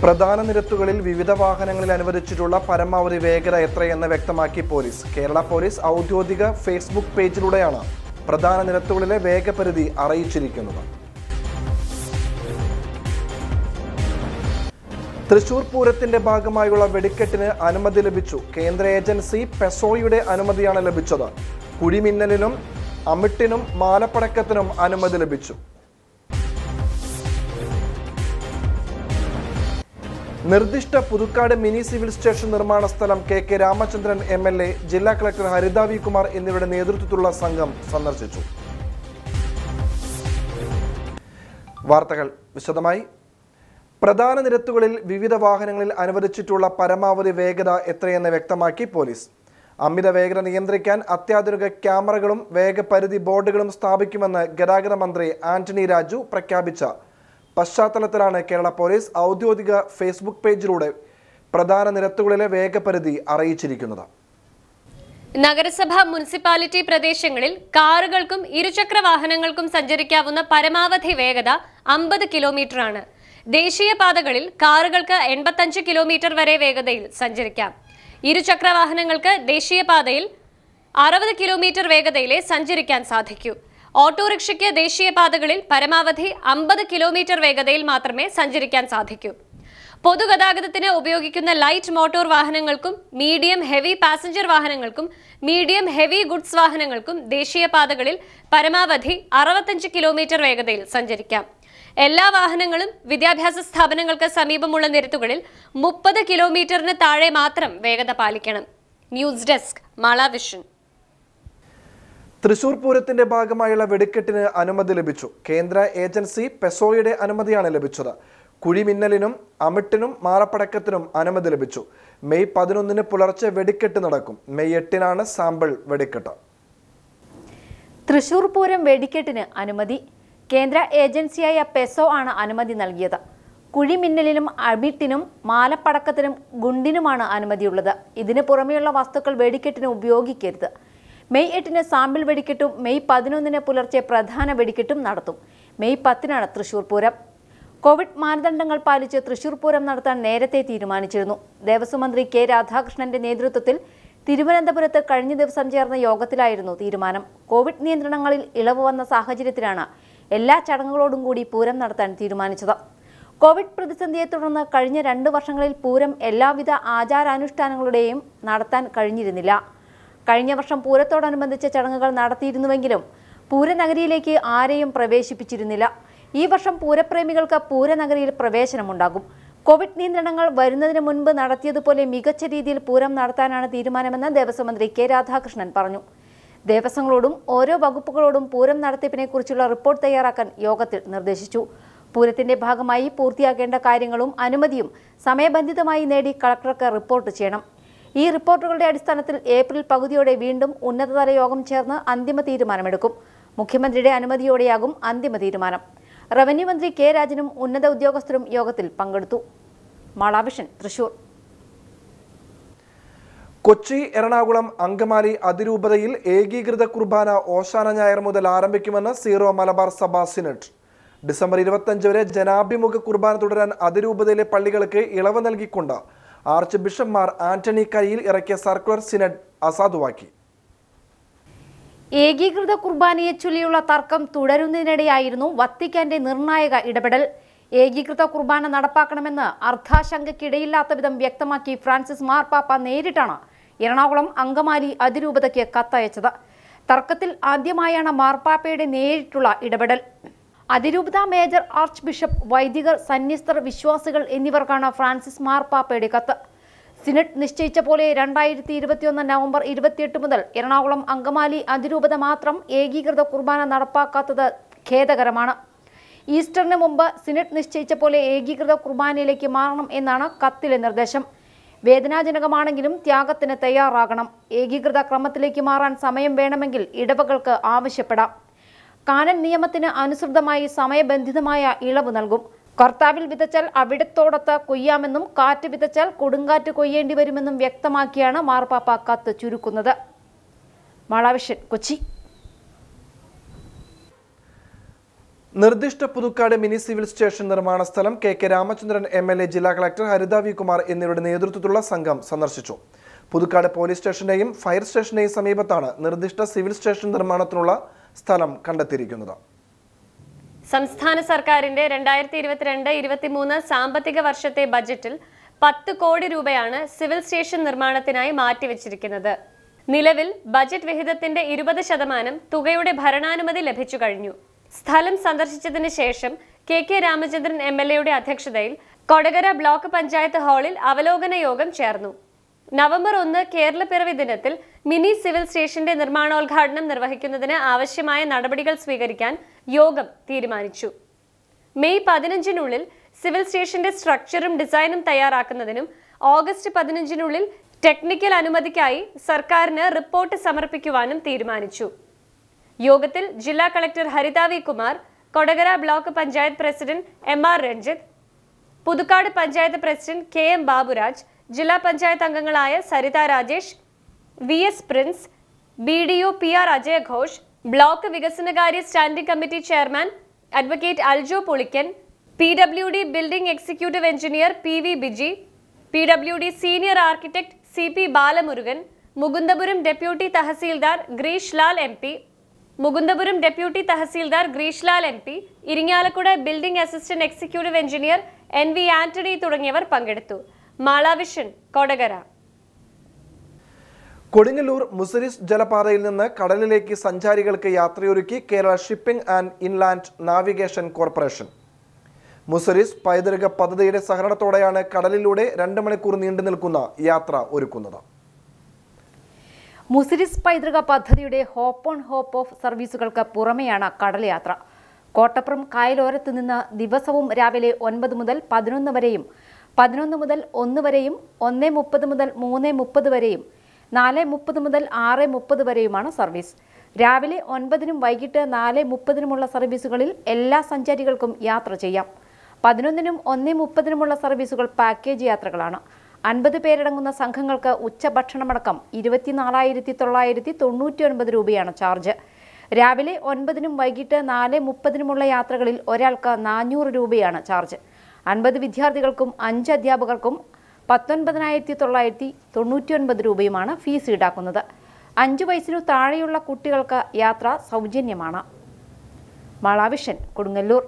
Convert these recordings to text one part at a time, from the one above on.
പ്രധാന നിരത്തുകളിൽ വിവിധ വാഹനങ്ങളിൽ അനുവദിച്ചിട്ടുള്ള പരമാവധി വേഗത എത്രയെന്ന് വ്യക്തമാക്കി പോലീസ്. കേരള പോലീസ് ഔദ്യോഗിക ഫേസ്ബുക്ക് പേജിലൂടെയാണ് പ്രധാന നിരത്തുകളിലെ വേഗപരിധി അറിയിച്ചിരിക്കുന്നത്. തൃശൂർ പൂരത്തിന്റെ ഭാഗമായുള്ള വെടിക്കെട്ടിന് അനുമതി ലഭിച്ചു. കേന്ദ്ര ഏജൻസി പെസോയുടെ അനുമതിയാണ് ലഭിച്ചത്. കുഴിമിന്നലിനും അമിട്ടിനും മാലപ്പടക്കത്തിനും അനുമതി ലഭിച്ചു. നിർദ്ദിഷ്ട പുതുക്കാട് മിനി സിവിൽ സ്റ്റേഷൻ നിർമ്മാണ സ്ഥലം കെ രാമചന്ദ്രൻ MLA, ജില്ലാ കളക്ടർ ഹരിത വി കുമാർ എന്നിവരുടെ നേതൃത്വത്തിലുള്ള സംഘം സന്ദർശിച്ചു. വാർത്തകൾ വിശദമായി. പ്രധാന നിരത്തുകളിൽ വിവിധ വാഹനങ്ങളിൽ അനുവദിച്ചിട്ടുള്ള പരമാവധി വേഗത എത്രയെന്ന് വ്യക്തമാക്കി പോലീസ്. അമിത വേഗത നിയന്ത്രിക്കാൻ അത്യാധുനിക ക്യാമറകളും വേഗപരിധി ബോർഡുകളും സ്ഥാപിക്കുമെന്ന് ഗതാഗത മന്ത്രി ആന്റണി രാജു പ്രഖ്യാപിച്ച പശ്ചാത്തലത്തിലാണ് കേരള പോലീസ് ഔദ്യോഗിക ഫേസ്ബുക്ക് പേജിലൂടെ പ്രധാന നിരത്തുകളിലെ വേഗപരിധി അറിയിച്ചിരിക്കുന്നത്. നഗരസഭ മുനിസിപ്പാലിറ്റി പ്രദേശങ്ങളിൽ കാറുകൾക്കും ഇരുചക്ര വാഹനങ്ങൾക്കും സഞ്ചരിക്കാവുന്ന പരമാവധി വേഗത 50 കിലോമീറ്ററാണ്. ദേശീയപാതകളിൽ കാറുകൾക്ക് 85 കിലോമീറ്റർ വരെ വേഗതയിൽ സഞ്ചരിക്കാം. ഇരുചക്ര വാഹനങ്ങൾക്ക് ദേശീയപാതയിൽ 60 കിലോമീറ്റർ വേഗതയിലേ സഞ്ചരിക്കാൻ സാധിക്കൂ. ഓട്ടോറിക്ഷയ്ക്ക് ദേശീയപാതകളിൽ പരമാവധി 50 കിലോമീറ്റർ വേഗതയിൽ മാത്രമേ സഞ്ചരിക്കാൻ സാധിക്കൂ. പൊതുഗതാഗതത്തിന് ഉപയോഗിക്കുന്ന ലൈറ്റ് മോട്ടോർ വാഹനങ്ങൾക്കും മീഡിയം ഹെവി പാസഞ്ചർ വാഹനങ്ങൾക്കും മീഡിയം ഹെവി ഗുഡ്സ് വാഹനങ്ങൾക്കും ദേശീയപാതകളിൽ പരമാവധി 65 കിലോമീറ്റർ വേഗതയിൽ സഞ്ചരിക്കാം. എല്ലാ വാഹനങ്ങളും വിദ്യാഭ്യാസ സ്ഥാപനങ്ങൾക്ക് സമീപമുള്ള നിരത്തുകളിൽ 30 കിലോമീറ്ററിന് താഴെ മാത്രം വേഗത പാലിക്കണം. News desk Mala Vision. തൃശൂർ പൂരത്തിന്റെ ഭാഗമായുള്ള വെടിക്കെട്ടിന് അനുമതി ലഭിച്ചു. കേന്ദ്ര ഏജൻസി പെസോയുടെ അനുമതിയാണ് ലഭിച്ചത്. കുഴിമിന്നലിനും അമിട്ടിനും മാലപ്പടക്കത്തിനും അനുമതി ലഭിച്ചു. മെയ് 11 പുലർച്ചെ വെടിക്കെട്ട് നടക്കും. മെയ് 8 സാമ്പിൾ വെടിക്കെട്ട്. തൃശൂർ പൂരം വെടിക്കെട്ടിന് അനുമതി. കേന്ദ്ര ഏജൻസിയായ പെസോ ആണ് അനുമതി നൽകിയത്. കുഴിമിന്നലിനും അമിട്ടിനും മാലപ്പടക്കത്തിനും ഗുണ്ടിനുമാണ് അനുമതിയുള്ളത്. ഇതിനു പുറമെയുള്ള വസ്തുക്കൾ വെടിക്കെട്ടിന് ഉപയോഗിക്കരുത്. മെയ് 8 സാമ്പിൾ വെടിക്കെട്ടും മെയ് 11 പുലർച്ചെ പ്രധാന വെടിക്കെട്ടും നടത്തും. മെയ് 10 തൃശൂർ പൂരം. കോവിഡ് മാനദണ്ഡങ്ങൾ പാലിച്ച് തൃശൂർ പൂരം നടത്താൻ നേരത്തെ തീരുമാനിച്ചിരുന്നു. ദേവസ്വം മന്ത്രി കെ രാധാകൃഷ്ണന്റെ നേതൃത്വത്തിൽ തിരുവനന്തപുരത്ത് കഴിഞ്ഞ ദിവസം ചേർന്ന യോഗത്തിലായിരുന്നു തീരുമാനം. കോവിഡ് നിയന്ത്രണങ്ങളിൽ ഇളവ് വന്ന സാഹചര്യത്തിലാണ് എല്ലാ ചടങ്ങുകളോടും കൂടി പൂരം നടത്താൻ തീരുമാനിച്ചത്. കോവിഡ് പ്രതിസന്ധിയെ തുടർന്ന് കഴിഞ്ഞ 2 വർഷങ്ങളിൽ പൂരം എല്ലാവിധ ആചാരാനുഷ്ഠാനങ്ങളുടെയും നടത്താൻ കഴിഞ്ഞിരുന്നില്ല. കഴിഞ്ഞ വർഷം പൂരത്തോടനുബന്ധിച്ച ചടങ്ങുകൾ നടത്തിയിരുന്നുവെങ്കിലും പൂരനഗരിയിലേക്ക് ആരെയും പ്രവേശിപ്പിച്ചിരുന്നില്ല. ഈ വർഷം പൂരപ്രേമികൾക്ക് പൂരനഗരിയിൽ പ്രവേശനമുണ്ടാകും. കോവിഡ് നിയന്ത്രണങ്ങൾ വരുന്നതിന് മുൻപ് നടത്തിയതുപോലെ മികച്ച രീതിയിൽ പൂരം നടത്താനാണ് തീരുമാനമെന്ന് ദേവസ്വം മന്ത്രി കെ രാധാകൃഷ്ണൻ പറഞ്ഞു. ദേവസ്വങ്ങളോടും ഓരോ വകുപ്പുകളോടും പൂരം നടത്തിപ്പിനെക്കുറിച്ചുള്ള റിപ്പോർട്ട് തയ്യാറാക്കാൻ യോഗത്തിൽ നിർദ്ദേശിച്ചു. പൂരത്തിന്റെ ഭാഗമായി പൂർത്തിയാക്കേണ്ട കാര്യങ്ങളും അനുമതിയും സമയബന്ധിതമായി നേടി കളക്ടർക്ക് റിപ്പോർട്ട് ചെയ്യണം. ഈ റിപ്പോർട്ടുകളുടെ അടിസ്ഥാനത്തിൽ ഏപ്രിൽ പകുതിയോടെ വീണ്ടും ഉന്നതതല യോഗം ചേർന്ന് അന്തിമ തീരുമാനമെടുക്കും. മുഖ്യമന്ത്രിയുടെ അനുമതിയോടെയാകും അന്തിമ തീരുമാനം. റവന്യൂ മന്ത്രി കെ രാജനും ഉന്നത ഉദ്യോഗസ്ഥരും യോഗത്തിൽ പങ്കെടുത്തു. മാളാവിഷൻ, തൃശൂർ. കൊച്ചി, എറണാകുളം, അങ്കമാലി അതിരൂപതയിൽ ഏകീകൃത കുർബാന ഓശാന ഞായർ മുതൽ ആരംഭിക്കുമെന്ന് സീറോ മലബാർ സഭ സിനഡ്. ഡിസംബർ 25 വരെ ജനാഭിമുഖ കുർബാന തുടരാൻ അതിരൂപതയിലെ പള്ളികൾക്ക് ഇളവ് നൽകിക്കൊണ്ട് ആർച്ച് ബിഷപ്പ് ആന്റണി കരിയിൽ ഇറക്കിയ സർക്കുലർ സിനഡ് അസാധുവാക്കി. ഏകീകൃത കുർബാനയെ ചൊല്ലിയുള്ള തർക്കം തുടരുന്നതിനിടെയായിരുന്നു വത്തിക്കാന്റെ നിർണായക ഇടപെടൽ. ഏകീകൃത കുർബാന നടപ്പാക്കണമെന്ന് അർദ്ധാശങ്കയ്ക്കിടയില്ലാത്ത വിധം വ്യക്തമാക്കി ഫ്രാൻസിസ് മാർപ്പാപ്പ നേരിട്ടാണ് എറണാകുളം അങ്കമാലി അതിരൂപതയ്ക്ക് കത്തയച്ചത്. തർക്കത്തിൽ ആദ്യമായാണ് മാർപ്പാപ്പയുടെ നേരിട്ടുള്ള ഇടപെടൽ. അതിരൂപത മേജർ ആർച്ച് ബിഷപ്പ്, വൈദികർ, സന്യസ്തർ, വിശ്വാസികൾ എന്നിവർക്കാണ് ഫ്രാൻസിസ് മാർപ്പാപ്പയുടെ കത്ത്. സിനഡ് നിശ്ചയിച്ച പോലെ 2021 നവംബർ 28 മുതൽ എറണാകുളം അങ്കമാലി അതിരൂപത മാത്രം ഏകീകൃത കുർബാന നടപ്പാക്കാത്തത് ഖേദകരമാണ്. ഈസ്റ്ററിന് മുമ്പ് സിനഡ് നിശ്ചയിച്ച പോലെ ഏകീകൃത കുർബാനയിലേക്ക് മാറണം എന്നാണ് കത്തിലെ നിർദ്ദേശം. വേദനാജനകമാണെങ്കിലും ത്യാഗത്തിന് തയ്യാറാകണം. ഏകീകൃത ക്രമത്തിലേക്ക് മാറാൻ സമയം വേണമെങ്കിൽ ഇടവകൾക്ക് ആവശ്യപ്പെടാം. കാനൻ നിയമത്തിന് അനുസൃതമായി സമയബന്ധിതമായ ഇളവ് നൽകും. കർത്താവിൽ വിതച്ചാൽ അവിടത്തോടൊത്ത് കൊയ്യാമെന്നും കാറ്റ് വിതച്ചാൽ കൊടുങ്കാറ്റ് കൊയ്യേണ്ടി വരുമെന്നും വ്യക്തമാക്കിയാണ് മാർപ്പാപ്പ കത്ത് ചുരുക്കുന്നത്. മാളാവിഷൻ, കൊച്ചി. നിർദ്ദിഷ്ട പുതുക്കാട് മിനി സിവിൽ സ്റ്റേഷൻ നിർമ്മാണ സ്ഥലം കെ രാമചന്ദ്രൻ MLA, ജില്ലാ കളക്ടർ ഹരിത വി കുമാർ എന്നിവരുടെ നേതൃത്വത്തിലുള്ള സംഘം സന്ദർശിച്ചു. പുതുക്കാട് പോലീസ് സ്റ്റേഷന്റെയും ഫയർ സ്റ്റേഷന്റെയും സമീപത്താണ് നിർദ്ദിഷ്ട സിവിൽ സ്റ്റേഷൻ നിർമ്മാണത്തിനുള്ള സ്ഥലം കണ്ടെത്തിയിരിക്കുന്നത്. സംസ്ഥാന സർക്കാരിന്റെ 2022-23 സാമ്പത്തിക വർഷത്തെ ബജറ്റിൽ 10 കോടി രൂപയാണ് സിവിൽ സ്റ്റേഷൻ നിർമ്മാണത്തിനായി മാറ്റിവെച്ചിരിക്കുന്നത്. നിലവിൽ ബജറ്റ് വിഹിതത്തിന്റെ 20% തുകയുടെ ഭരണാനുമതി ലഭിച്ചു കഴിഞ്ഞു. സ്ഥലം സന്ദർശിച്ചതിന് ശേഷം കെ രാമചന്ദ്രൻ MLAയുടെ അധ്യക്ഷതയിൽ കൊടകര ബ്ലോക്ക് പഞ്ചായത്ത് ഹാളിൽ അവലോകന യോഗം ചേർന്നു. നവംബർ 1 കേരളപ്പിറവി ദിനത്തിൽ മിനി സിവിൽ സ്റ്റേഷന്റെ നിർമ്മാണോദ്ഘാടനം നിർവഹിക്കുന്നതിന് ആവശ്യമായ നടപടികൾ സ്വീകരിക്കാൻ യോഗം തീരുമാനിച്ചു. മെയ് 15-നുള്ളിൽ സിവിൽ സ്റ്റേഷന്റെ സ്ട്രക്ചറും ഡിസൈനും തയ്യാറാക്കുന്നതിനും ഓഗസ്റ്റ് 15-നുള്ളിൽ ടെക്നിക്കൽ അനുമതിക്കായി സർക്കാരിന് റിപ്പോർട്ട് സമർപ്പിക്കുവാനും തീരുമാനിച്ചു. യോഗത്തിൽ ജില്ലാ collector Haritha V Kumar, Kodakara block panchayat president MR Ranjith, Puthukkad panchayat president KM Baburaj, ജില്ലാ പഞ്ചായത്ത് അംഗങ്ങളായ Saritha Rajesh, VS Prince, BDO PR Ajay Ghosh, block വികസനകാര്യ standing committee chairman advocate Aljo Pulikkan, PWD building executive engineer PV Biji, PWD senior architect CP Balamurugan, Mukundapuram deputy tahsildar Greesh Lal MP, Mukundapuram deputy tahsildar Greesh Lal MP, Irinjalakuda building assistant executive engineer NV Antony തുടങ്ങിയവർ പങ്കെടുത്തു. മാളാവിഷൻ, കൊടകര. കൊടുങ്ങല്ലൂർ മുസരിസ് ജലപാതയിൽ നിന്ന് കടലിലേക്ക് സഞ്ചാരികൾക്ക് യാത്രയൊരുക്കി Kerala Shipping and Inland Navigation Corporation. Muziris പൈതൃക പദ്ധതിയുടെ സഹകരണത്തോടെയാണ് കടലിലൂടെ 2 മണിക്കൂർ നീണ്ടു നിൽക്കുന്ന യാത്ര ഒരുക്കുന്നത്. മുസിരിസ് പൈതൃക പദ്ധതിയുടെ ഹോപ്പ് ഓൺ ഹോപ്പ് ഓഫ് സർവീസുകൾക്ക് പുറമെയാണ് കടൽ യാത്ര. കോട്ടപ്പുറം കായലോരത്ത് നിന്ന് ദിവസവും രാവിലെ 9 മുതൽ 11 വരെയും 11 മുതൽ 1 വരെയും 1:30 മുതൽ 3:30 വരെയും 4:30 മുതൽ 6:30 വരെയുമാണ് സർവീസ്. രാവിലെ 9-നും വൈകിട്ട് 4:30-നുമുള്ള സർവീസുകളിൽ എല്ലാ സഞ്ചാരികൾക്കും യാത്ര ചെയ്യാം. 11-നും 1:30-നുമുള്ള സർവീസുകൾ പാക്കേജ് യാത്രകളാണ്. 50 പേരടങ്ങുന്ന സംഘങ്ങൾക്ക് ഉച്ചഭക്ഷണമടക്കം 24,999 രൂപയാണ് ചാർജ്. രാവിലെ 9-നും വൈകിട്ട് 4:30-നുമുള്ള യാത്രകളിൽ ഒരാൾക്ക് 400 രൂപയാണ് ചാർജ്. 50 വിദ്യാർത്ഥികൾക്കും 5 അധ്യാപകർക്കും 19,999 രൂപയുമാണ് ഫീസ് ഈടാക്കുന്നത്. 5 വയസ്സിനു താഴെയുള്ള കുട്ടികൾക്ക് യാത്ര സൗജന്യമാണ്. മാളാവിഷൻ, കൊടുങ്ങല്ലൂർ.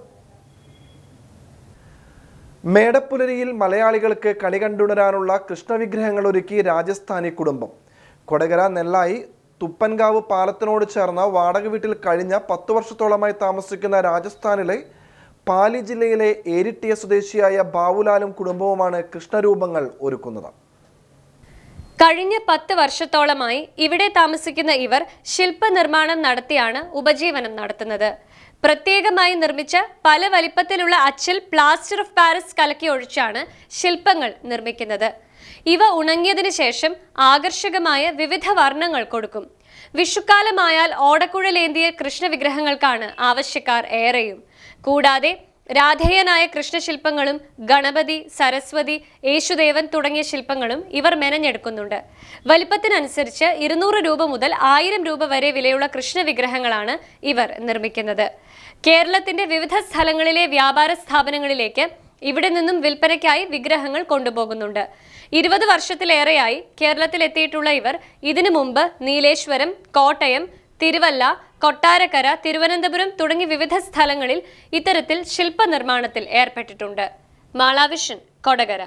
മേടപ്പുലരിയിൽ മലയാളികൾക്ക് കണി കണ്ടുണരാനുള്ള കൃഷ്ണവിഗ്രഹങ്ങൾ ഒരുക്കി രാജസ്ഥാനി കുടുംബം. കൊടകര നെല്ലായി തുപ്പൻകാവ് പാലത്തിനോട് ചേർന്ന വാടക വീട്ടിൽ കഴിഞ്ഞ 10 വർഷത്തോളമായി താമസിക്കുന്ന രാജസ്ഥാനിലെ പാലി ജില്ലയിലെ ഏരിട്ടിയ സ്വദേശിയായ ബാവുലാലും കുടുംബവുമാണ് കൃഷ്ണരൂപങ്ങൾ ഒരുക്കുന്നത്. കഴിഞ്ഞ 10 വർഷത്തോളമായി ഇവിടെ താമസിക്കുന്ന ഇവർ ശില്പനിർമ്മാണം നടത്തിയാണ് ഉപജീവനം നടത്തുന്നത്. പ്രത്യേകമായി നിർമ്മിച്ച പല വലിപ്പത്തിലുള്ള അച്ചിൽ പ്ലാസ്റ്റർ ഓഫ് പാരിസ് കലക്കി ഒഴിച്ചാണ് ശില്പങ്ങൾ നിർമ്മിക്കുന്നത്. ഇവ ഉണങ്ങിയതിനു ശേഷം ആകർഷകമായ വിവിധ വർണ്ണങ്ങൾ കൊടുക്കും. വിഷുക്കാലമായാൽ ഓടക്കുഴലേന്തിയ കൃഷ്ണവിഗ്രഹങ്ങൾക്കാണ് ആവശ്യക്കാർ ഏറെയും. കൂടാതെ രാധേയനായ കൃഷ്ണശില്പങ്ങളും ഗണപതി, സരസ്വതി, യേശുദേവൻ തുടങ്ങിയ ശില്പങ്ങളും ഇവർ മെനഞ്ഞെടുക്കുന്നുണ്ട്. വലിപ്പത്തിനനുസരിച്ച് 200 രൂപ മുതൽ 1000 രൂപ വരെ വിലയുള്ള കൃഷ്ണവിഗ്രഹങ്ങളാണ് ഇവർ നിർമ്മിക്കുന്നത്. കേരളത്തിന്റെ വിവിധ സ്ഥലങ്ങളിലെ വ്യാപാര സ്ഥാപനങ്ങളിലേക്ക് ഇവിടെ നിന്നും വിൽപ്പനയ്ക്കായി വിഗ്രഹങ്ങൾ കൊണ്ടുപോകുന്നുണ്ട്. 20 വർഷത്തിലേറെയായി കേരളത്തിലെത്തിയിട്ടുള്ള ഇവർ ഇതിനു മുമ്പ് നീലേശ്വരം, കോട്ടയം, തിരുവല്ല, കൊട്ടാരക്കര, തിരുവനന്തപുരം തുടങ്ങി വിവിധ സ്ഥലങ്ങളിൽ ഇത്തരത്തിൽ ശില്പനിർമ്മാണത്തിൽ ഏർപ്പെട്ടിട്ടുണ്ട്. മാളാവിഷൻ, കൊടകര.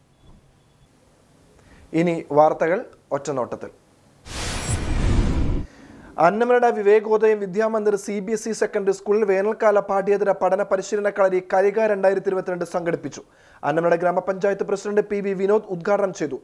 ഇനി വാർത്തകൾ ഒറ്റനോട്ടത്തിൽ. അന്നമനട വിവേകോദയം വിദ്യാമന്ദിർ CBSE സെക്കൻഡറി സ്കൂളിൽ വേനൽക്കാല പാഠ്യേതര പഠന പരിശീലന കളരി കരിക 2022 സംഘടിപ്പിച്ചു. അന്നമനട ഗ്രാമപഞ്ചായത്ത് പ്രസിഡന്റ് PV വിനോദ് ഉദ്ഘാടനം ചെയ്തു.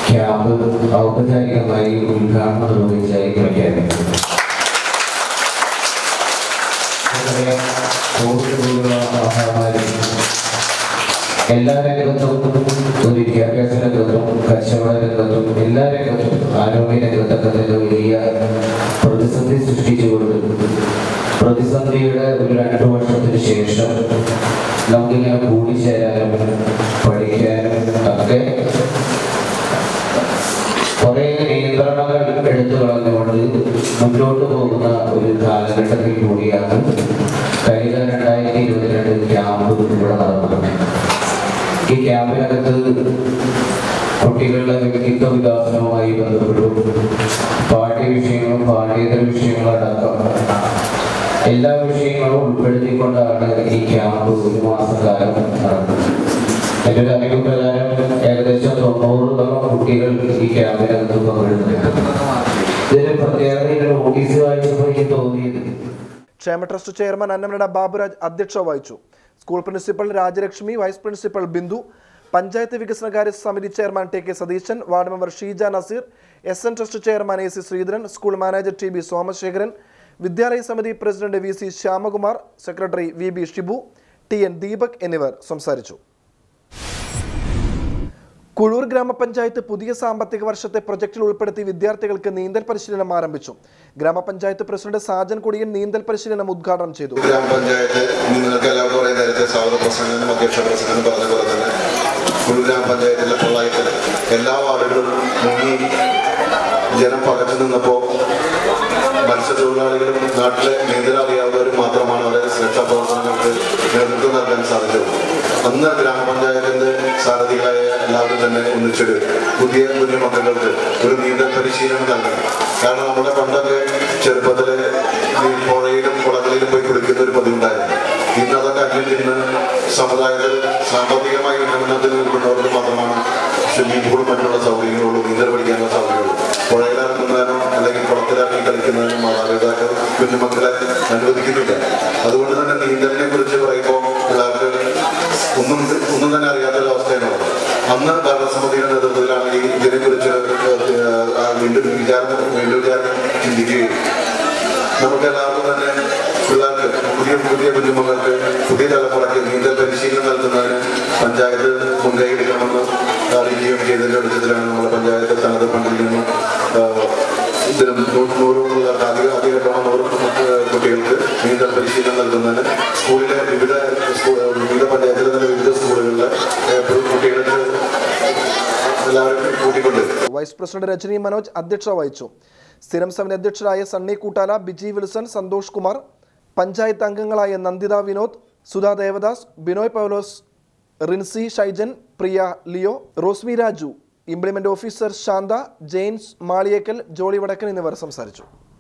എല്ലാ രംഗത്തും ഒരു വിദ്യാഭ്യാസ രംഗത്തും കച്ചവട രംഗത്തും എല്ലാ രംഗത്തും ആരോഗ്യ രംഗത്തൊക്കെ തന്നെ വലിയ പ്രതിസന്ധി സൃഷ്ടിച്ചുകൊണ്ട് പ്രതിസന്ധിയുടെ ഒരു 2 വർഷത്തിന് ശേഷം നമുക്കിങ്ങനെ കൂടിച്ചേരാനും പഠിക്കാനും ഒക്കെ കുറേ നിയന്ത്രണങ്ങൾ എടുത്തു കളഞ്ഞുകൊണ്ട് മുന്നോട്ട് പോകുന്ന ഒരു കാലഘട്ടത്തിൽ കൂടിയാണ് കഴിഞ്ഞ 2022 ക്യാമ്പ് ഇവിടെ നടന്നത്. ഈ ക്യാമ്പിനകത്ത് കുട്ടികളുടെ വ്യക്തിത്വ വികാസവുമായി ബന്ധപ്പെട്ടും പാഠ്യ വിഷയങ്ങളും പാഠ്യേതര വിഷയങ്ങളും അടക്കം എല്ലാ വിഷയങ്ങളും ഉൾപ്പെടുത്തിക്കൊണ്ടാണ് ഈ ക്യാമ്പ് 1 മാസക്കാലം നടന്നത്. എൻ്റെ ഒരു അറിവ് പ്രകാരം ഏകദേശം 90ഓളം കുട്ടികൾ ഈ ക്യാമ്പിനകത്ത് പങ്കെടുത്തിട്ടുണ്ട്. ഇതിന് പ്രത്യേകത നോട്ടീസ് വായിച്ചപ്പോൾ എനിക്ക് തോന്നിയത് ക്ഷേമ ട്രസ്റ്റ് ചെയർമാൻ അന്നമനട ബാബുരാജ് അധ്യക്ഷത വഹിച്ചു. School principal Rajalakshmi, vice principal Bindu, panchayat വികസനകാര്യ സമിതി chairman T K Satheesan, ward member Sheeja Naseer, SN trust chairman AC Sreedharan, school manager TB Somasekharan, വിദ്യാലയ സമിതി president VC Shyamakumar, secretary VB Shibu, TN Deepak എന്നിവർ സംസാരിച്ചു. കുഴൂർ ഗ്രാമപഞ്ചായത്ത് പുതിയ സാമ്പത്തിക വർഷത്തെ പ്രൊജക്റ്റിൽ ഉൾപ്പെടുത്തി വിദ്യാർത്ഥികൾക്ക് നീന്തൽ പരിശീലനം ആരംഭിച്ചു. ഗ്രാമപഞ്ചായത്ത് പ്രസിഡന്റ് സാജൻ കൊടിയൻ നീന്തൽ പരിശീലനം ഉദ്ഘാടനം ചെയ്തു. ഗ്രാമപഞ്ചായത്ത് നിങ്ങൾക്ക് എല്ലാവർക്കും നേരത്തെ സ്വാഗത പ്രസംഗം അധ്യക്ഷ പ്രസംഗം പറഞ്ഞ പോലെ തന്നെ കുഴൂർ ഗ്രാമപഞ്ചായത്തിലെ പൊള്ളായത്തിൽ എല്ലാ വാർഡുകളും മുങ്ങി ജനം പകച്ചു നിന്നപ്പോൾ മത്സ്യത്തൊഴിലാളികളും നാട്ടിലെ നീന്തൽ അറിയാവുന്നവരും മാത്രമാണ് അവരുടെ സുരക്ഷാ പ്രവർത്തനങ്ങൾക്ക് നേതൃത്വം നൽകാൻ സാധിച്ചത്. അന്ന് ഗ്രാമപഞ്ചായത്തിന്റെ സാരഥികളായ എല്ലാവരും തന്നെ ഒന്നിച്ചൊരു പുതിയ മക്കൾക്ക് ഒരു നീന്തൽ പരിശീലനം നൽകണം. കാരണം നമ്മുടെ പണ്ടൊക്കെ ചെറുപ്പത്തിലെ പുഴയിലും കുളങ്ങളിലും പോയി കുളിക്കുന്ന ഒരു പതിവുണ്ടായിരുന്നു. ഇന്ന് അതൊക്കെ അന്വേഷിക്കുന്ന സമുദായത്തിൽ സാമ്പത്തികമായി ഉന്നമനത്തിൽ നിൽക്കുന്നവർക്ക് മാത്രമാണ് സ്വിമ്മിംഗ് പൂളും മറ്റുള്ള സൗകര്യങ്ങളുള്ളൂ, നീന്തൽ പഠിക്കാനുള്ള സൗകര്യമുള്ളൂ. പുഴയിലിറങ്ങുന്നതിനോ അല്ലെങ്കിൽ കുളത്തിലിറങ്ങി കളിക്കുന്നതിനോ മാതാപിതാക്കൾ കുഞ്ഞുമക്കളെ അനുവദിക്കുന്നില്ല. അതുകൊണ്ട് തന്നെ നീന്തലിനെ കുറിച്ച് പറയുമ്പോൾ പിള്ളേർക്ക് ഒന്നും തന്നെ അറിയാത്തൊരവസ്ഥയാണ്. അന്ന് ഭരണസമിതിയുടെ നേതൃത്വത്തിലാണ് ഇതിനെക്കുറിച്ച് വീണ്ടും വിചാരം ചിന്തിക്കുകയും നമുക്കെല്ലാവർക്കും തന്നെ പിള്ളേർക്ക് പുതിയ കുഞ്ഞുമക്കൾക്ക് പുതിയ തലമുറയ്ക്ക് നീന്തൽ പരിശീലനം നൽകുന്നതിന് പഞ്ചായത്ത് മുൻകൈ എടുക്കണമെന്ന് അറിയുകയും ചെയ്തതിൻ്റെ അടിസ്ഥാനത്തിലാണ് നമ്മുടെ പഞ്ചായത്ത് തനത് ഫണ്ടിൽ നിന്നും ഇതിനും 100 കുട്ടികൾക്ക് നീന്തൽ പരിശീലനം നൽകുന്നതിന് സ്കൂളിലെ വിവിധ പഞ്ചായത്തിലെ തന്നെ വിവിധ സ്കൂളുകളിലെ കുട്ടികൾക്ക് എല്ലാവരും കൂട്ടിക്കൊണ്ട്. വൈസ് പ്രസിഡന്റ് രജനി മനോജ് അധ്യക്ഷത വഹിച്ചു. സ്ഥിരം സമിതി അധ്യക്ഷരായ സണ്ണി കൂട്ടാല, ബിജി വിൽസൺ, സന്തോഷ് കുമാർ, പഞ്ചായത്ത് അംഗങ്ങളായ Nanditha Vinod, Sudha Devadas, Binoy Paulose, Rincy Shyjan, Priya Leo, Rosmy Raju, implement officer Shantha, James Maliyekkal, Jolly Vadakkan എന്നിവർ സംസാരിച്ചു.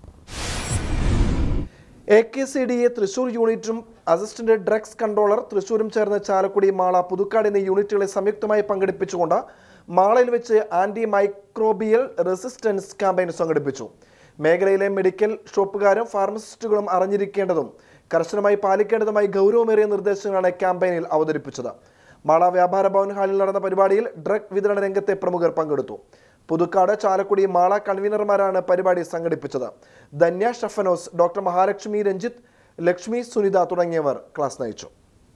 AKCDA തൃശൂർ യൂണിറ്റും അസിസ്റ്റന്റ് ഡ്രഗ്സ് കൺട്രോളർ തൃശൂരും ചേർന്ന് ചാലക്കുടി, മാള, പുതുക്കാട് എന്നീ യൂണിറ്റുകളെ സംയുക്തമായി പങ്കെടുപ്പിച്ചുകൊണ്ട് മാളയിൽ വെച്ച് ആന്റി മൈക്രോബിയൽ റെസിസ്റ്റൻസ് ക്യാമ്പയിൻ സംഘടിപ്പിച്ചു. മേഖലയിലെ മെഡിക്കൽ ഷോപ്പുകാരും ഫാർമസിസ്റ്റുകളും അറിഞ്ഞിരിക്കേണ്ടതും കർശനമായി പാലിക്കേണ്ടതുമായി ഗൗരവമേറിയ നിർദ്ദേശങ്ങളാണ് ക്യാമ്പയിനിൽ അവതരിപ്പിച്ചത്. മാള വ്യാപാര ഭവൻ ഹാളിൽ നടന്ന പരിപാടിയിൽ ഡ്രഗ് വിതരണ രംഗത്തെ പ്രമുഖർ പങ്കെടുത്തു. പുതുക്കാട്, ചാലക്കുടി, മാള കൺവീനർമാരാണ് പരിപാടി സംഘടിപ്പിച്ചത്. ധന്യ ഷഫനോസ്, ഡോക്ടർ മഹാലക്ഷ്മി രഞ്ജിത്ത്, ലക്ഷ്മി സുനിത തുടങ്ങിയവർ ക്ലാസ് നയിച്ചു.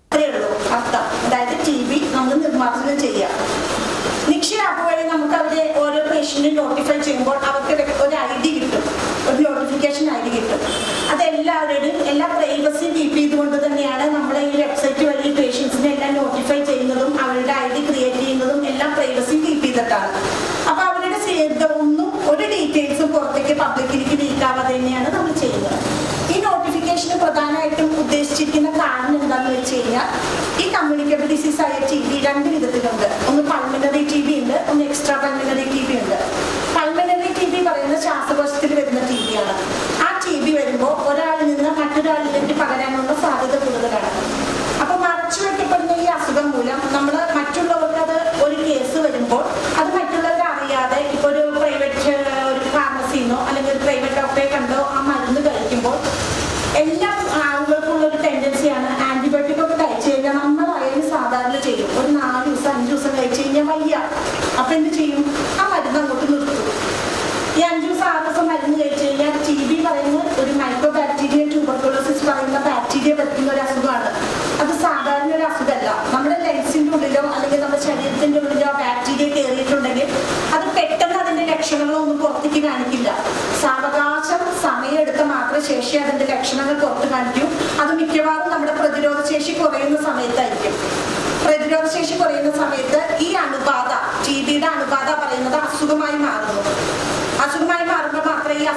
നിക്ഷേപ വഴി നമുക്ക് അവരെ ഓരോ പേഷ്യന്റ് നോട്ടിഫൈ ചെയ്യുമ്പോൾ അവർക്ക് ഒരു ID കിട്ടും, ഒരു നോട്ടിഫിക്കേഷൻ ID കിട്ടും. അതെല്ലാവരുടെയും എല്ലാ പ്രൈവസിയും കീപ്പ് ചെയ്തുകൊണ്ട് തന്നെയാണ് നമ്മളെ ഈ വെബ്സൈറ്റ് വഴി പേഷ്യൻസിനെ എല്ലാം നോട്ടിഫൈ ചെയ്യുന്നതും അവരുടെ ID ക്രിയേറ്റ് ചെയ്യുന്നതും എല്ലാം പ്രൈവസിയും കീപ്പ് ചെയ്തിട്ടാണ്. അപ്പൊ അവരുടെ ഒന്നും ഒരു ഡീറ്റെയിൽസും പുറത്തേക്ക് പബ്ലിക്കിലേക്ക് ലീക്കാവാതെ തന്നെയാണ് നമ്മൾ ചെയ്യുന്നത്. ഈ നോട്ടിഫിക്കേഷന് പ്രധാനമായിട്ടും ഉദ്ദേശിച്ചിരിക്കുന്ന കാരണം എന്താണെന്ന് വെച്ച് കഴിഞ്ഞാൽ ഈ കമ്മ്യൂണിക്കബിൾ ഡിസീസ് ആയ TB 2 വിധത്തിലുണ്ട്. ഒന്ന് പൾമിനറി TB ഉണ്ട്, ഒന്ന് എക്സ്ട്രാ പൾമിനറി TB ഉണ്ട്. പൾമിനറി TB പറയുന്നത് ശ്വാസകോശത്തിൽ വരുന്ന TB ആണ്. ആ TB വരുമ്പോൾ ഒരാളിൽ നിന്ന് മറ്റൊരാളിലേക്ക് പകരാനുള്ള സാധ്യത കൂടുതലാണ്. അപ്പൊ മറച്ചു വെക്കപ്പെടുന്ന ഈ അസുഖം മൂലം നമ്മൾ മറ്റുള്ളവർക്ക് അത് ഒരു കേസ് വരുമ്പോൾ അത് മറ്റുള്ളവരെ അറിയാതെ ഇപ്പൊ ഒരു പ്രൈവറ്റ് ഒരു ഫാർമസിന്നോ അല്ലെങ്കിൽ ഒരു പ്രൈവറ്റ് ഡോക്ടറെ കണ്ടോ ആ മരുന്ന് കഴിക്കുമ്പോൾ എല്ലാ ആളുകൾക്കുള്ള ഒരു ടെൻഡൻസിയാണ് ആന്റിബയോട്ടിക് ഒക്കെ കഴിച്ചു കഴിഞ്ഞാൽ നമ്മളായാലും സാധാരണ ചെയ്യും. ഒരു 4 ദിവസം 5 ദിവസം കഴിച്ചു കഴിഞ്ഞാൽ വയ്യ. അപ്പൊ എന്ത് ചെയ്യും? ആ മരുന്ന് അങ്ങോട്ട് നിർത്തും. ഈ 5 ദിവസം 6 ദിവസം മരുന്ന് കഴിച്ചു കഴിഞ്ഞാൽ TB പറയുന്ന ഒരു മൈക്രോ ബാക്ടീരിയ ട്യൂബർക്കുലോസിസ് പറയുന്ന ബാക്ടീരിയ പറ്റുന്ന ഒരു അസുഖമാണ്. അത് സാധാരണ ഒരു അസുഖമല്ല. നമ്മുടെ ലെൻസിന്റെ ഉള്ളിലോ അല്ലെങ്കിൽ നമ്മുടെ ശരീരത്തിന്റെ ഉള്ളിലോ ബാക്ടീരിയ കയറിയിട്ടുണ്ടെങ്കിൽ അത് പെട്ടെന്ന് അതിന്റെ ലക്ഷണങ്ങളൊന്നും പുറത്തേക്ക് കാണിക്കില്ല. സാവകാശം സമയമെടുത്ത് മാത്രമേ ശേഷി അതിന്റെ ലക്ഷണങ്ങൾ പുറത്ത് കാണിക്കൂ. അത് മിക്കവാറും നമ്മുടെ പ്രതിരോധ ശേഷി കുറയുന്ന സമയത്തായിരിക്കും. പ്രതിരോധ ശേഷി കുറയുന്ന സമയത്ത് ഈ അണുബാധ, TBയുടെ അണുബാധ പറയുന്നത് അസുഖമായി മാറുന്നു.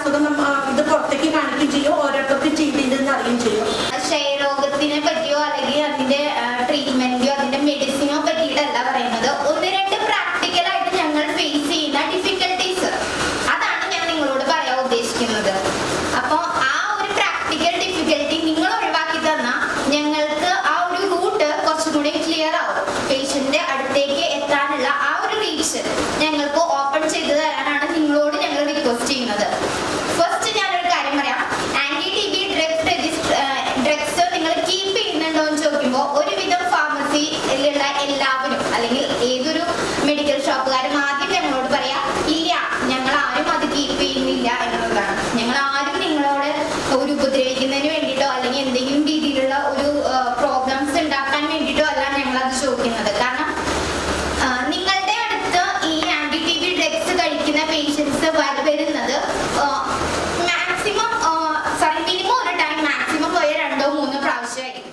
അസുഖം ഇത് പുറത്തേക്ക് കാണിക്കുകയും ചെയ്യും, ഓരോരുത്തർക്ക് ചെയ്തിട്ടുണ്ടെന്ന് അറിയുകയും ചെയ്യും. ക്ഷയരോഗത്തിനെ പറ്റിയോ അല്ലെങ്കിൽ അതിന്റെ ട്രീറ്റ്മെന്റോ അതിന്റെ മെഡിസിനോ പറ്റിയിട്ടല്ല പറയുന്നത്. 1-2 പ്രാക്ടിക്കലായിട്ട് ഞങ്ങൾ ഫേസ് ചെയ്യുന്ന ഡിഫിക്കൽട്ടീസ്, അതാണ് ഞാൻ നിങ്ങളോട് പറയാൻ ഉദ്ദേശിക്കുന്നത്. അപ്പോൾ ആ ഒരു പ്രാക്ടിക്കൽ ഡിഫിക്കൽട്ടി നിങ്ങൾ ഒഴിവാക്കി തന്നാൽ ഞങ്ങൾക്ക് ആ ഒരു റൂട്ട് കുറച്ചും കൂടി ക്ലിയർ ആവും. പേഷ്യന്റിന്റെ അടുത്തേക്ക് എത്താനുള്ള ആ ഒരു റീച്ച് ഞങ്ങൾക്ക് ഓപ്പൺ ചെയ്തു തരാനാണ് നിങ്ങളോട് ഞങ്ങൾ റിക്വസ്റ്റ് ചെയ്യുന്നത്. ഫസ്റ്റ് ഞാനൊരു കാര്യം പറയാം. ആന്റി ടി ബി ഡ്രഗ്സ് നിങ്ങൾ കീപ്പ് ചെയ്യുന്നുണ്ടോ എന്ന് ചോദിക്കുമ്പോൾ ഒരുവിധം ഫാർമസിയിലുള്ള എല്ലാവരും അല്ലെങ്കിൽ ഏതൊരു മെഡിക്കൽ ഷോപ്പുകാരും ആദ്യം ഞങ്ങളോട് പറയാ ഇല്ല, ഞങ്ങൾ ആരും അത് കീപ്പ് ചെയ്യുന്നില്ല എന്നുള്ളതാണ്. ഞങ്ങൾ ആരും നിങ്ങളോട് ഒരു ഉപദ്രവിക്കുന്നതിന് വേണ്ടിയിട്ടോ അല്ലെങ്കിൽ എന്തെങ്കിലും രീതിയിലുള്ള ഒരു പ്രോബ്ലംസ് ഉണ്ടാക്കാൻ വേണ്ടിയിട്ടോ അല്ല ഞങ്ങൾ അത് ചോദിക്കുന്നത്. കാരണം നിങ്ങളുടെ അടുത്ത് ഈ ആന്റി ടി ബി ഡ്രഗ്സ് കഴിക്കുന്ന പേഷ്യൻസ് വരുന്നത് മാക്സിമം മിനിമം ഒരു ടൈം മാക്സിമം പോയ 2-3 പ്രാവശ്യമായിരിക്കും.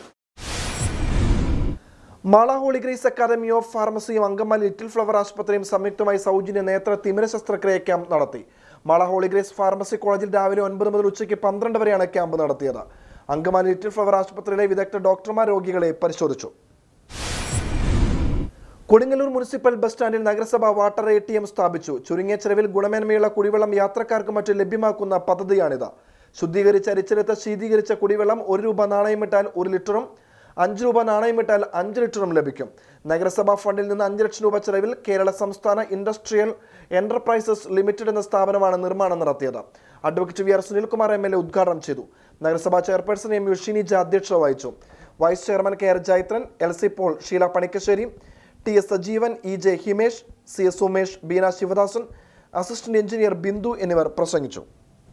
Mala Holy Grace Academy of ഫാർമസിയും അങ്കമാലി ലിറ്റിൽ ഫ്ലവർ ആശുപത്രിയും സംയുക്തമായി സൗജന്യ നേത്ര തിമിര ശസ്ത്രക്രിയ ക്യാമ്പ് നടത്തി. മാള ഹോളി ഗ്രേസ് ഫാർമസി കോളേജിൽ രാവിലെ 9 മുതൽ ഉച്ചയ്ക്ക് 12 വരെയാണ് ക്യാമ്പ് നടത്തിയത്. അങ്കമാലി ലിറ്റിൽ ഫ്ലവർ ആശുപത്രിയിലെ വിദഗ്ധ ഡോക്ടർമാർ രോഗികളെ പരിശോധിച്ചു. കൊടുങ്ങല്ലൂർ മുനിസിപ്പൽ ബസ് സ്റ്റാൻഡിൽ നഗരസഭ വാട്ടർ ATM സ്ഥാപിച്ചു. ചുരുങ്ങിയ ചെലവിൽ ഗുണമേന്മയുള്ള കുടിവെള്ളം യാത്രക്കാർക്ക് മറ്റും ലഭ്യമാക്കുന്ന പദ്ധതിയാണിത്. ശുദ്ധീകരിച്ച അരിച്ചെടുത്ത ശീതീകരിച്ച കുടിവെള്ളം 1 രൂപ നാണയമിട്ടാൽ 1 ലിറ്ററും 5 രൂപ നാണയമിട്ടാൽ 5 ലിറ്ററും ലഭിക്കും. നഗരസഭാ ഫണ്ടിൽ നിന്ന് 5 ലക്ഷം രൂപ ചെലവിൽ കേരള സംസ്ഥാന ഇൻഡസ്ട്രിയൽ എന്റർപ്രൈസസ് ലിമിറ്റഡ് എന്ന സ്ഥാപനമാണ് നിർമ്മാണം നടത്തിയത്. അഡ്വക്കേറ്റ് VR സുനിൽകുമാർ MLA ഉദ്ഘാടനം ചെയ്തു. നഗരസഭാ ചെയർപേഴ്സൺ M ഷിനിജ അധ്യക്ഷത വഹിച്ചു. Vice chairman KR Jaithran, LC Paul, Sheela Panikkassery, TS Sajeevan, EJ Himesh, CS Sumesh, Beena Sivadasan, assistant engineer Bindu എന്നിവർ പ്രസംഗിച്ചു.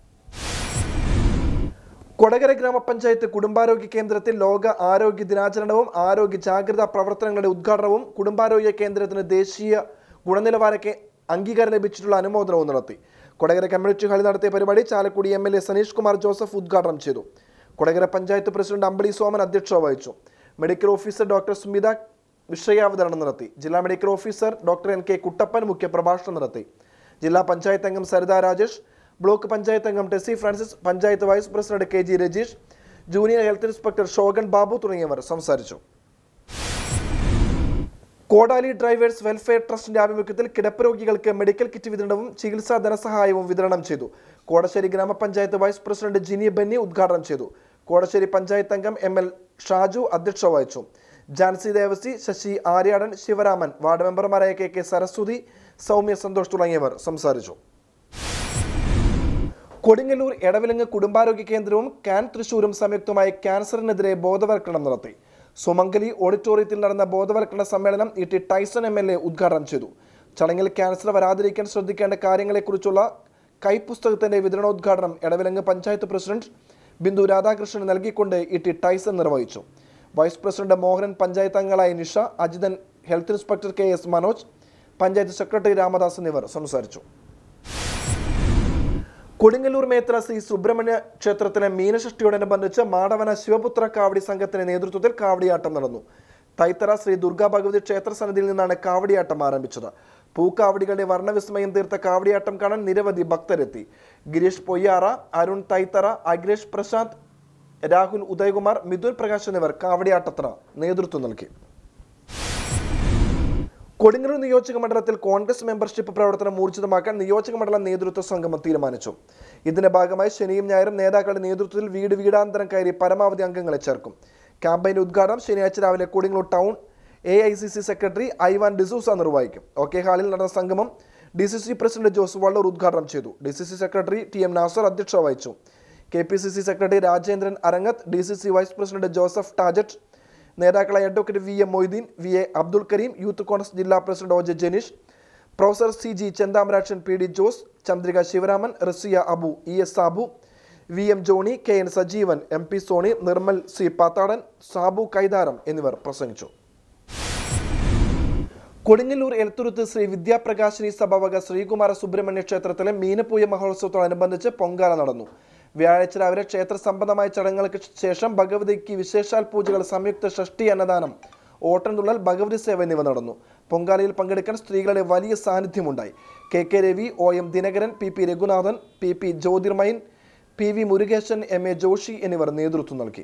കൊടകര ഗ്രാമപഞ്ചായത്ത് കുടുംബാരോഗ്യ കേന്ദ്രത്തിൽ ലോക ആരോഗ്യ ദിനാചരണവും ആരോഗ്യ ജാഗ്രതാ പ്രവർത്തനങ്ങളുടെ ഉദ്ഘാടനവും കുടുംബാരോഗ്യ കേന്ദ്രത്തിന് ദേശീയ ഗുണനിലവാര അംഗീകാരം ലഭിച്ചിട്ടുള്ള അനുമോദനവും നടത്തി. കൊടകര കമ്മ്യൂണിറ്റി ഹാളിൽ നടത്തിയ പരിപാടി ചാലക്കുടി MLA സനീഷ് കുമാർ ജോസഫ് ഉദ്ഘാടനം ചെയ്തു. കൊടകര പഞ്ചായത്ത് പ്രസിഡന്റ് അമ്പിളി സോമൻ അധ്യക്ഷത വഹിച്ചു. മെഡിക്കൽ ഓഫീസർ ഡോക്ടർ സ്മിത വിഷയാവതരണം നടത്തി. ജില്ലാ medical officer doctor NK Kuttappan മുഖ്യപ്രഭാഷണം നടത്തി. ജില്ലാ പഞ്ചായത്ത് അംഗം സരിത രാജേഷ്, ബ്ലോക്ക് പഞ്ചായത്ത് അംഗം Tessy Francis, panchayat vice president KG Rajeesh, junior health inspector Shogan Babu തുടങ്ങിയവർ സംസാരിച്ചു. കോടാലി ഡ്രൈവേഴ്സ് വെൽഫെയർ ട്രസ്റ്റിന്റെ ആഭിമുഖ്യത്തിൽ കിടപ്പ് രോഗികൾക്ക് മെഡിക്കൽ കിറ്റ് വിതരണവും ചികിത്സാ ധനസഹായവും വിതരണം ചെയ്തു. കോടശ്ശേരി ഗ്രാമപഞ്ചായത്ത് വൈസ് പ്രസിഡന്റ് ജിനി ബെന്നി ഉദ്ഘാടനം ചെയ്തു. കോടശ്ശേരി പഞ്ചായത്ത് അംഗം ML ഷാജു അധ്യക്ഷത വഹിച്ചു. ജാൻസി ദേവസി, ശശി ആര്യാടൻ, ശിവരാമൻ, വാർഡ് മെമ്പർമാരായ KK സരസ്വതി, സൗമ്യ സന്തോഷ് തുടങ്ങിയവർ സംസാരിച്ചു. കൊടുങ്ങല്ലൂർ എടവിലങ്ങ് കുടുംബാരോഗ്യ കേന്ദ്രവും CAN തൃശൂരും സംയുക്തമായി ക്യാൻസറിനെതിരെ ബോധവൽക്കരണം നടത്തി. സുമംഗലി ഓഡിറ്റോറിയത്തിൽ നടന്ന ബോധവൽക്കരണ സമ്മേളനം ET ടൈസൺ MLA ഉദ്ഘാടനം ചെയ്തു. ചടങ്ങിൽ ക്യാൻസർ വരാതിരിക്കാൻ ശ്രദ്ധിക്കേണ്ട കാര്യങ്ങളെക്കുറിച്ചുള്ള കൈപ്പുസ്തകത്തിന്റെ വിതരണോദ്ഘാടനം എടവിലങ്ങ് പഞ്ചായത്ത് പ്രസിഡന്റ് ബിന്ദു രാധാകൃഷ്ണൻ നൽകിക്കൊണ്ട് ET ടൈസൺ നിർവഹിച്ചു. വൈസ് പ്രസിഡന്റ് മോഹനൻ, പഞ്ചായത്ത് അംഗങ്ങളായ Nisha, Ajithan, health inspector KS Manoj, panchayat secretary Ramadas എന്നിവർ സംസാരിച്ചു. കൊടുങ്ങല്ലൂർ മേത്ര ശ്രീ സുബ്രഹ്മണ്യ ക്ഷേത്രത്തിലെ മീനഷഷ്ടിയോടനുബന്ധിച്ച് മാടവന ശിവപുത്ര കാവടി സംഘത്തിന്റെ നേതൃത്വത്തിൽ കാവടിയാട്ടം നടന്നു. തൈത്തറ ശ്രീ ദുർഗാ ഭഗവതി ക്ഷേത്ര സന്നിധിയിൽ നിന്നാണ് കാവടിയാട്ടം ആരംഭിച്ചത്. പൂക്കാവടികളുടെ വർണ്ണവിസ്മയം തീർത്ത കാവടിയാട്ടം കാണാൻ നിരവധി ഭക്തരെത്തി. ഗിരീഷ് പൊയ്യാറ, അരുൺ തൈത്തറ, അഖിലേഷ് പ്രശാന്ത്, രാഹുൽ ഉദയകുമാർ, മിഥുൻ പ്രകാശ് എന്നിവർ കാവടിയാട്ടത്തിന് നേതൃത്വം നൽകി. കൊടുങ്ങല്ലൂർ നിയോജക മണ്ഡലത്തിൽ കോൺഗ്രസ് മെമ്പർഷിപ്പ് പ്രവർത്തനം ഊർജിതമാക്കാൻ നിയോജക മണ്ഡലം നേതൃത്വ സംഗമം തീരുമാനിച്ചു. ഇതിന്റെ ഭാഗമായി ശനിയും ഞായറും നേതാക്കളുടെ നേതൃത്വത്തിൽ വീടാന്തരം കയറി പരമാവധി അംഗങ്ങളെ ചേർക്കും. ക്യാമ്പയിന്റെ ഉദ്ഘാടനം ശനിയാഴ്ച രാവിലെ Kodungallur town AICC secretary Ivan D'Souza നിർവഹിക്കും. OK ഹാളിൽ നടന്ന സംഗമം DCC പ്രസിഡന്റ് ജോസ് വള്ളൂർ ഉദ്ഘാടനം ചെയ്തു. DCC സെക്രട്ടറി TM നാസർ അധ്യക്ഷത വഹിച്ചു. KPCC secretary Rajendran Arangath, DCC vice president Joseph Tajet, നേതാക്കളായ advocate VM Moideen, VA Abdul Kareem, youth Congress ജില്ലാ president OJ Janeesh, professor CG Chenthamarakshan, PD Jose, Chandrika Sivaraman, Rasiya Abu, ES Sabu, VM Johnny, KN Sajeevan, MP Sony, Nirmal C Pathadan, Sabu Kaitharam എന്നിവർ പ്രസംഗിച്ചു. കൊടുങ്ങല്ലൂർ എലത്തുരുത്ത് ശ്രീ വിദ്യാപ്രകാശിനി സഭവക ശ്രീകുമാര സുബ്രഹ്മണ്യ ക്ഷേത്രത്തിലെ മീനപ്പൂയ മഹോത്സവത്തോടനുബന്ധിച്ച് പൊങ്കാല നടന്നു. വ്യാഴാഴ്ച രാവിലെ ക്ഷേത്ര സംബന്ധമായ ചടങ്ങുകൾക്ക് ശേഷം ഭഗവതിക്ക് വിശേഷാൽ പൂജകൾ, സംയുക്ത ഷഷ്ടി അന്നദാനം, ഓട്ടൻതുള്ളൽ, ഭഗവതി സേവ എന്നിവ നടന്നു. പൊങ്കാലയിൽ പങ്കെടുക്കാൻ സ്ത്രീകളുടെ വലിയ സാന്നിധ്യമുണ്ടായി. KK Ravi, OM Dinakaran, PP Raghunathan, PP Jyothirmayan, PV Murukesan, MA Joshi എന്നിവർ നേതൃത്വം നൽകി.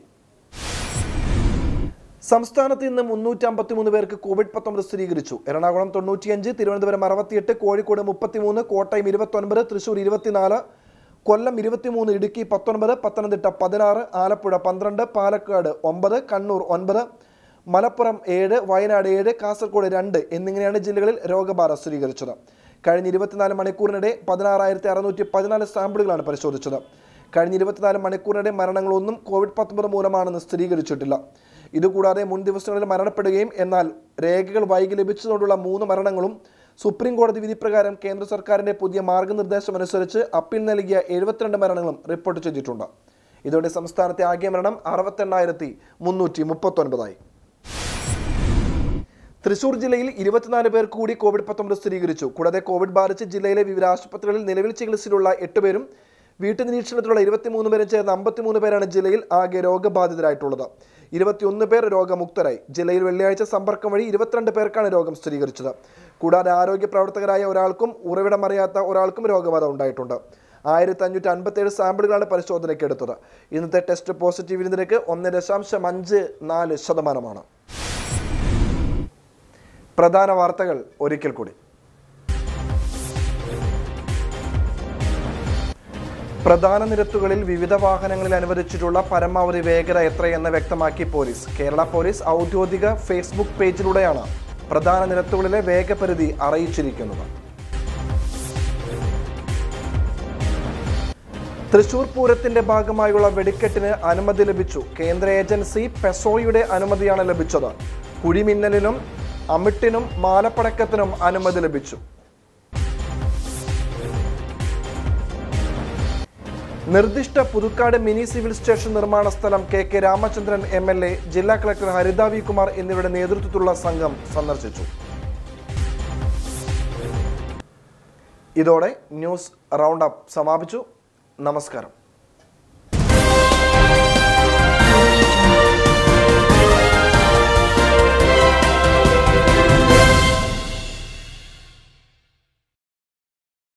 സംസ്ഥാനത്ത് ഇന്ന് 353 പേർക്ക് COVID-19 സ്ഥിരീകരിച്ചു. എറണാകുളം 95, തിരുവനന്തപുരം 68, കോഴിക്കോട് 33, കോട്ടയം 29, തൃശൂർ 24, കൊല്ലം 23, ഇടുക്കി 19, പത്തനംതിട്ട 16, ആലപ്പുഴ 12, പാലക്കാട് 9, കണ്ണൂർ 9, മലപ്പുറം 7, വയനാട് 7, കാസർഗോഡ് 2 എന്നിങ്ങനെയാണ് ജില്ലകളിൽ രോഗബാധ സ്ഥിരീകരിച്ചത്. കഴിഞ്ഞ 24 മണിക്കൂറിനിടെ 16,614 സാമ്പിളുകളാണ് പരിശോധിച്ചത്. കഴിഞ്ഞ 24 മണിക്കൂറിനിടെ മരണങ്ങളൊന്നും COVID-19 മൂലമാണെന്ന് സ്ഥിരീകരിച്ചിട്ടില്ല. ഇതുകൂടാതെ മുൻ ദിവസങ്ങളിൽ മരണപ്പെടുകയും എന്നാൽ രേഖകൾ വൈകി ലഭിച്ചതുകൊണ്ടുള്ള 3 മരണങ്ങളും സുപ്രീം കോടതി വിധി പ്രകാരം കേന്ദ്ര സർക്കാരിന്റെ പുതിയ മാർഗനിർദ്ദേശം അനുസരിച്ച് അപ്പീൽ നൽകിയ 72 മരണങ്ങളും റിപ്പോർട്ട് ചെയ്തിട്ടുണ്ട്. ഇതോടെ സംസ്ഥാനത്തെ ആകെ മരണം 68,339ആയി. തൃശൂർ ജില്ലയിൽ 24 പേർക്ക് കൂടി COVID-19 സ്ഥിരീകരിച്ചു. കൂടാതെ കോവിഡ് ബാധിച്ച് ജില്ലയിലെ വിവിധ ആശുപത്രികളിൽ നിലവിൽ ചികിത്സയിലുള്ള 8 പേരും വീട്ടു നിരീക്ഷണത്തിലുള്ള 23 പേരും ചേർന്ന് 53 പേരാണ് ജില്ലയിൽ ആകെ രോഗബാധിതരായിട്ടുള്ളത്. 21 പേർ രോഗമുക്തരായി. ജില്ലയിൽ വെള്ളിയാഴ്ച സമ്പർക്കം വഴി 22 പേർക്കാണ് രോഗം സ്ഥിരീകരിച്ചത്. കൂടാതെ ആരോഗ്യ പ്രവർത്തകരായ ഒരാൾക്കും ഉറവിടമറിയാത്ത ഒരാൾക്കും രോഗബാധ ഉണ്ടായിട്ടുണ്ട്. 1557 സാമ്പിളുകളാണ് പരിശോധനയ്ക്ക് എടുത്തത്. ഇന്നത്തെ ടെസ്റ്റ് പോസിറ്റിവിറ്റി നിരക്ക് 1.54%. പ്രധാന വാർത്തകൾ ഒരിക്കൽ കൂടി. പ്രധാന നിരത്തുകളിൽ വിവിധ വാഹനങ്ങളിൽ അനുവദിച്ചിട്ടുള്ള പരമാവധി വേഗത എത്രയെന്ന് വ്യക്തമാക്കി പോലീസ്. കേരള പോലീസ് ഔദ്യോഗിക ഫേസ്ബുക്ക് പേജിലൂടെയാണ് പ്രധാന നിരത്തുകളിലെ വേഗപരിധി അറിയിച്ചിരിക്കുന്നത്. തൃശൂർ പൂരത്തിന്റെ ഭാഗമായുള്ള വെടിക്കെട്ടിന് അനുമതി ലഭിച്ചു. കേന്ദ്ര ഏജൻസി പെസോയുടെ അനുമതിയാണ് ലഭിച്ചത്. കുഴിമിന്നലിനും അമിട്ടിനും മാലപ്പടക്കത്തിനും അനുമതി ലഭിച്ചു. നിർദ്ദിഷ്ട പുതുക്കാട് മിനി സിവിൽ സ്റ്റേഷൻ നിർമ്മാണ സ്ഥലം KK രാമചന്ദ്രൻ MLA, ജില്ലാ കളക്ടർ ഹരിത V. കുമാർ എന്നിവരുടെ നേതൃത്വത്തിലുള്ള സംഘം സന്ദർശിച്ചു. ഇതോടെ ന്യൂസ് റൗണ്ട് അപ്പ് സമാപിച്ചു. നമസ്കാരം.